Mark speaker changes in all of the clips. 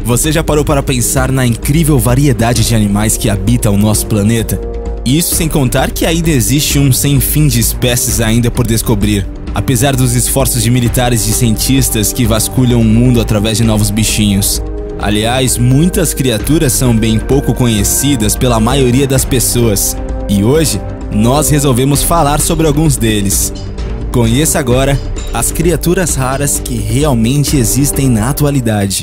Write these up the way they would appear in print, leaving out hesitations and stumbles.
Speaker 1: Você já parou para pensar na incrível variedade de animais que habitam o nosso planeta? Isso sem contar que ainda existe um sem fim de espécies ainda por descobrir, apesar dos esforços de militares e cientistas que vasculham o mundo através de novos bichinhos. Aliás, muitas criaturas são bem pouco conhecidas pela maioria das pessoas, e hoje nós resolvemos falar sobre alguns deles. Conheça agora as criaturas raras que realmente existem na atualidade.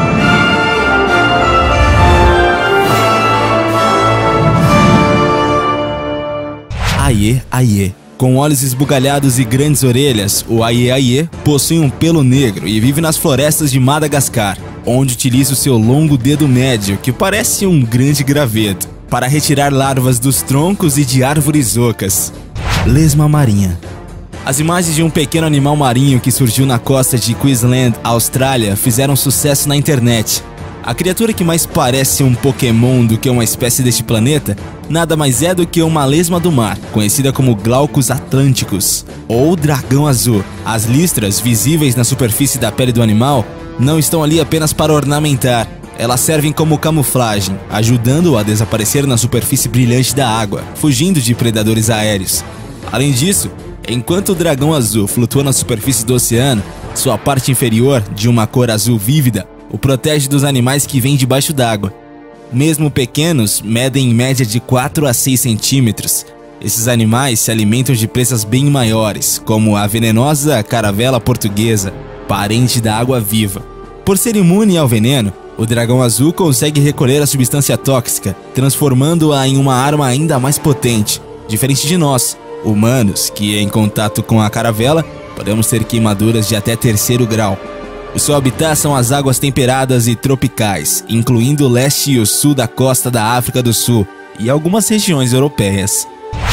Speaker 1: Aie-aie. Com olhos esbugalhados e grandes orelhas, o aie-aie possui um pelo negro e vive nas florestas de Madagascar, onde utiliza o seu longo dedo médio, que parece um grande graveto, para retirar larvas dos troncos e de árvores ocas. Lesma marinha. As imagens de um pequeno animal marinho que surgiu na costa de Queensland, Austrália, fizeram sucesso na internet. A criatura que mais parece um Pokémon do que uma espécie deste planeta, nada mais é do que uma lesma do mar, conhecida como Glaucus atlânticus, ou dragão azul. As listras visíveis na superfície da pele do animal não estão ali apenas para ornamentar, elas servem como camuflagem, ajudando-o a desaparecer na superfície brilhante da água, fugindo de predadores aéreos. Além disso, enquanto o dragão azul flutua na superfície do oceano, sua parte inferior, de uma cor azul vívida, o protege dos animais que vêm debaixo d'água. Mesmo pequenos, medem em média de 4 a 6 centímetros. Esses animais se alimentam de presas bem maiores, como a venenosa caravela portuguesa, parente da água-viva. Por ser imune ao veneno, o dragão azul consegue recolher a substância tóxica, transformando-a em uma arma ainda mais potente, diferente de nós, humanos, que em contato com a caravela podemos ter queimaduras de até 3º grau. O seu habitat são as águas temperadas e tropicais, incluindo o leste e o sul da costa da África do Sul e algumas regiões europeias.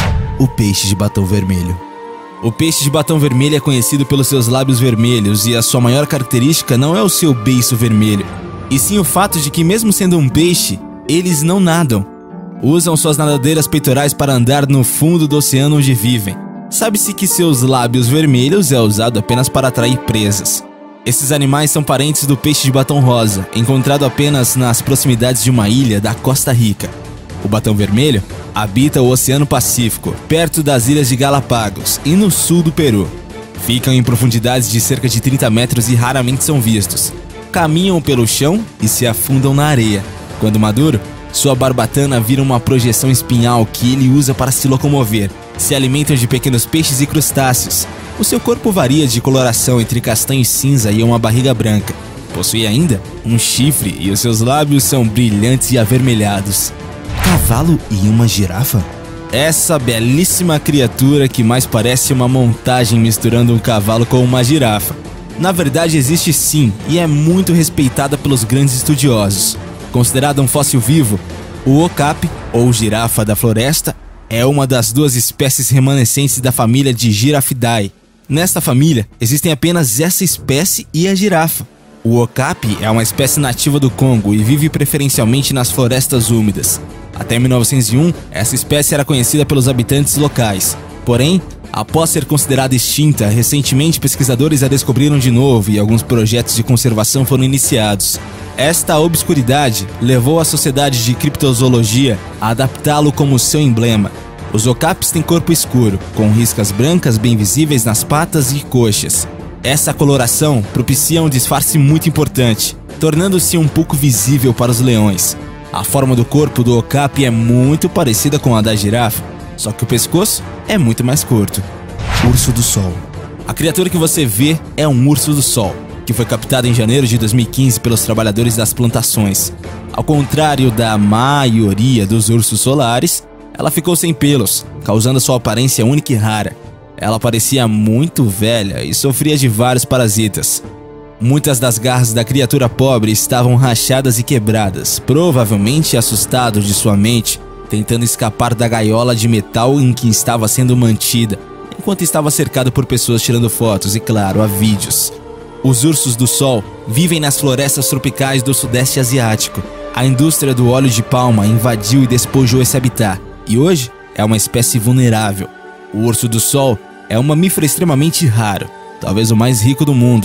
Speaker 1: O peixe de batom vermelho. O peixe de batom vermelho é conhecido pelos seus lábios vermelhos e a sua maior característica não é o seu beiço vermelho, e sim o fato de que, mesmo sendo um peixe, eles não nadam. Usam suas nadadeiras peitorais para andar no fundo do oceano onde vivem. Sabe-se que seus lábios vermelhos é usado apenas para atrair presas. Esses animais são parentes do peixe de batom rosa, encontrado apenas nas proximidades de uma ilha da Costa Rica. O batom vermelho habita o Oceano Pacífico, perto das ilhas de Galápagos e no sul do Peru. Ficam em profundidades de cerca de 30 metros e raramente são vistos. Caminham pelo chão e se afundam na areia. Quando maduro, sua barbatana vira uma projeção espinhal que ele usa para se locomover. Se alimentam de pequenos peixes e crustáceos. O seu corpo varia de coloração entre castanho e cinza e uma barriga branca. Possui ainda um chifre e os seus lábios são brilhantes e avermelhados. Cavalo e uma girafa? Essa belíssima criatura que mais parece uma montagem misturando um cavalo com uma girafa. Na verdade existe sim e é muito respeitada pelos grandes estudiosos. Considerado um fóssil vivo, o okapi, ou girafa da floresta, é uma das 2 espécies remanescentes da família de Giraffidae. Nesta família, existem apenas essa espécie e a girafa. O okapi é uma espécie nativa do Congo e vive preferencialmente nas florestas úmidas. Até 1901, essa espécie era conhecida pelos habitantes locais. Porém, após ser considerada extinta, recentemente pesquisadores a descobriram de novo e alguns projetos de conservação foram iniciados. Esta obscuridade levou a Sociedade de Criptozoologia a adaptá-lo como seu emblema. Os okapis têm corpo escuro, com riscas brancas bem visíveis nas patas e coxas. Essa coloração propicia um disfarce muito importante, tornando-se um pouco visível para os leões. A forma do corpo do okapi é muito parecida com a da girafa, só que o pescoço é muito mais curto. Urso do Sol. A criatura que você vê é um urso do sol, que foi captado em janeiro de 2015 pelos trabalhadores das plantações. Ao contrário da maioria dos ursos solares, ela ficou sem pelos, causando sua aparência única e rara. Ela parecia muito velha e sofria de vários parasitas. Muitas das garras da criatura pobre estavam rachadas e quebradas, provavelmente assustado de sua mente, tentando escapar da gaiola de metal em que estava sendo mantida, enquanto estava cercado por pessoas tirando fotos e, claro, há vídeos. Os ursos do sol vivem nas florestas tropicais do sudeste asiático. A indústria do óleo de palma invadiu e despojou esse habitat, e hoje é uma espécie vulnerável. O urso do sol é um mamífero extremamente raro, talvez o mais rico do mundo.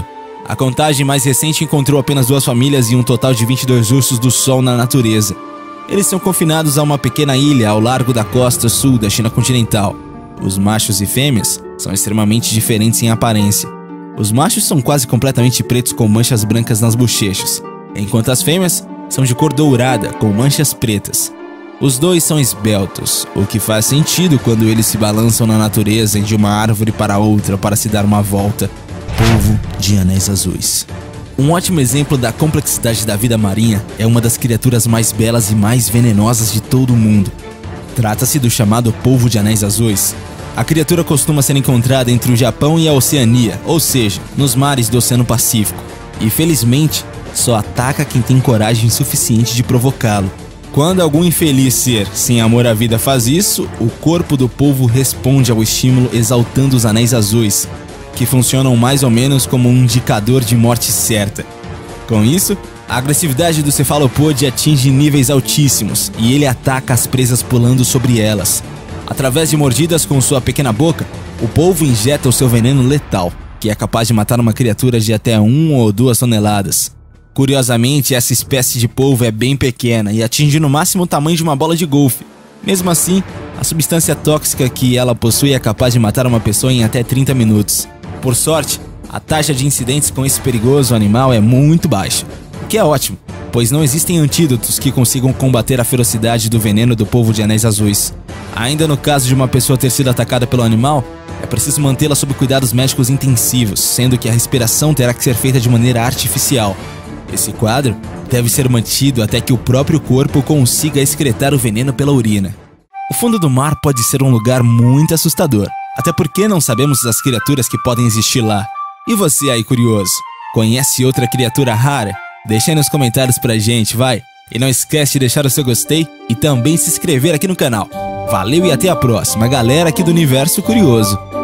Speaker 1: A contagem mais recente encontrou apenas 2 famílias e um total de 22 ursos do sol na natureza. Eles são confinados a uma pequena ilha ao largo da costa sul da China continental. Os machos e fêmeas são extremamente diferentes em aparência. Os machos são quase completamente pretos com manchas brancas nas bochechas, enquanto as fêmeas são de cor dourada com manchas pretas. Os dois são esbeltos, o que faz sentido quando eles se balançam na natureza de uma árvore para outra para se dar uma volta. Polvo de anéis azuis. Um ótimo exemplo da complexidade da vida marinha é uma das criaturas mais belas e mais venenosas de todo o mundo. Trata-se do chamado polvo de anéis azuis. A criatura costuma ser encontrada entre o Japão e a Oceania, ou seja, nos mares do Oceano Pacífico, e felizmente só ataca quem tem coragem suficiente de provocá-lo. Quando algum infeliz ser sem amor à vida faz isso, o corpo do polvo responde ao estímulo exaltando os anéis azuis, que funcionam mais ou menos como um indicador de morte certa. Com isso, a agressividade do cefalopode atinge níveis altíssimos e ele ataca as presas pulando sobre elas. Através de mordidas com sua pequena boca, o polvo injeta o seu veneno letal, que é capaz de matar uma criatura de até 1 ou 2 toneladas. Curiosamente, essa espécie de polvo é bem pequena e atinge no máximo o tamanho de uma bola de golfe. Mesmo assim, a substância tóxica que ela possui é capaz de matar uma pessoa em até 30 minutos. Por sorte, a taxa de incidentes com esse perigoso animal é muito baixa, o que é ótimo, pois não existem antídotos que consigam combater a ferocidade do veneno do polvo de anéis azuis. Ainda no caso de uma pessoa ter sido atacada pelo animal, é preciso mantê-la sob cuidados médicos intensivos, sendo que a respiração terá que ser feita de maneira artificial. Esse quadro deve ser mantido até que o próprio corpo consiga excretar o veneno pela urina. O fundo do mar pode ser um lugar muito assustador, até porque não sabemos as criaturas que podem existir lá. E você aí curioso, conhece outra criatura rara? Deixa aí nos comentários pra gente, vai! E não esquece de deixar o seu gostei e também se inscrever aqui no canal. Valeu e até a próxima, galera aqui do Universo Curioso!